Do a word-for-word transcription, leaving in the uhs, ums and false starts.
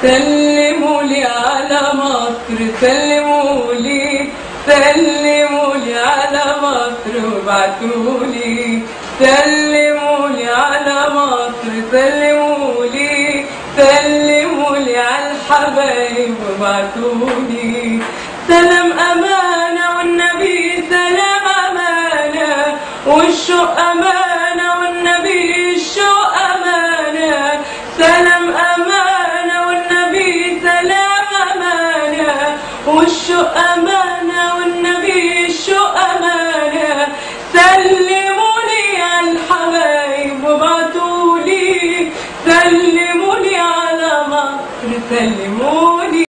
سلموا لي على مصر، سلموا لي سلموا لي على مصر وابعتوا لي، سلموا لي على مصر، سلموا لي سلموا لي على الحبايب وابعتوا لي. سلام أمانة والنبي سلام أمانة، والشوق أمانة والنبي الشوق أمانة. سلام أمانة والنبي سلام أمانة، والشوق أمانة والنبي الشوق أمانة. سلموا لي على الحبايب وابعتوا لي، سلموا لي على مصر، سلموا